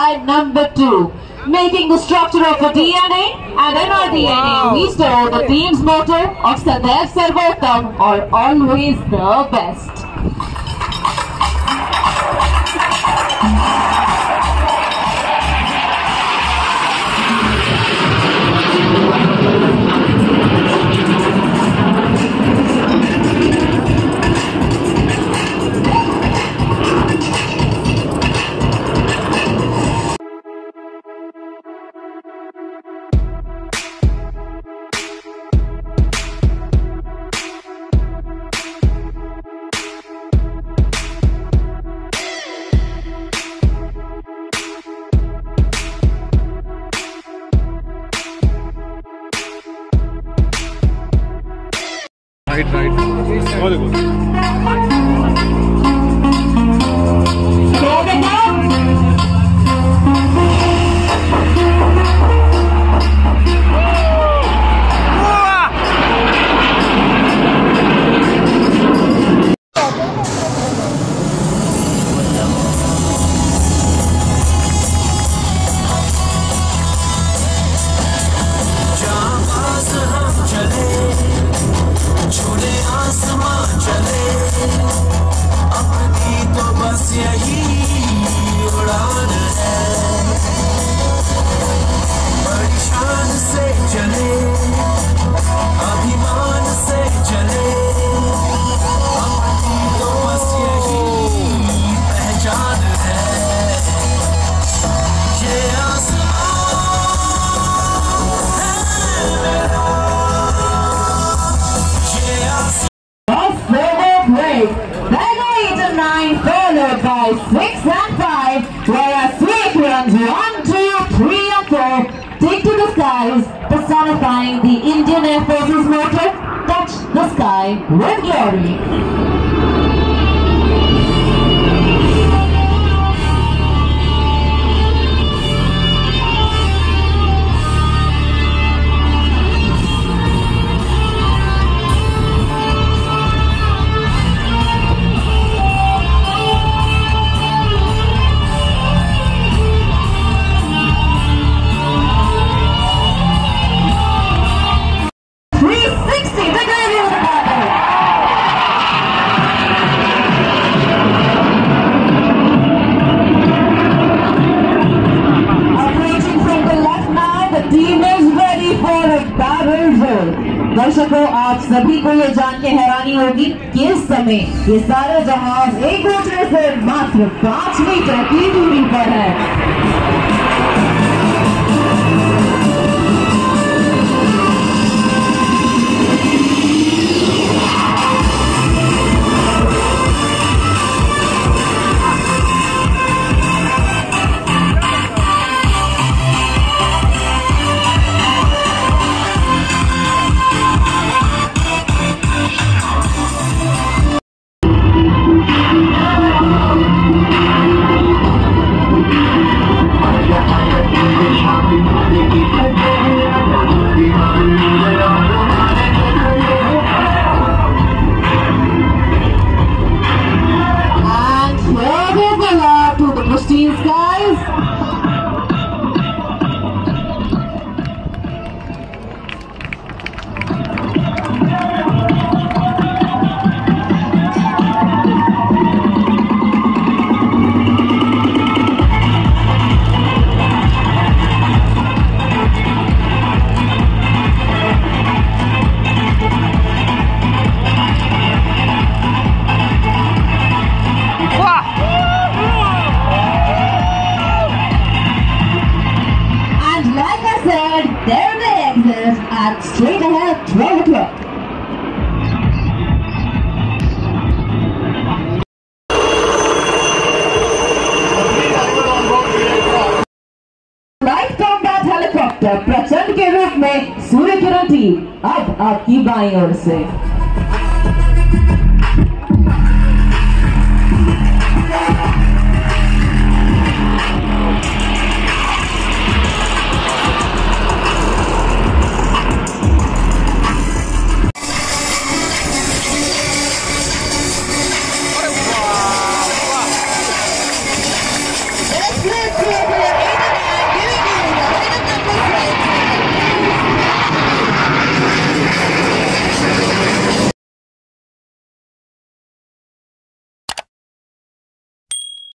slide number 2. Making the structure of a DNA, and in our DNA we store the team's motto of Sadaiv Sarvottam, or always the best. Right. Very good. Followed by 6 and 5, whereas Suryakiran's 1, 2, 3 and 4 take to the skies, personifying the Indian Air Force's motto, touch the sky with glory. दर्शकों, आप सभी को ये जान के हैरानी होगी कि इस समय ये सारे जहाज एक दूसरे से मात्र 5 मीटर की दूरी पर है। There they exist at straight ahead 12 o'clock. Light combat helicopter प्रचंड के रूप में सूर्यकिरण टीम अब आपकी बाईं ओर से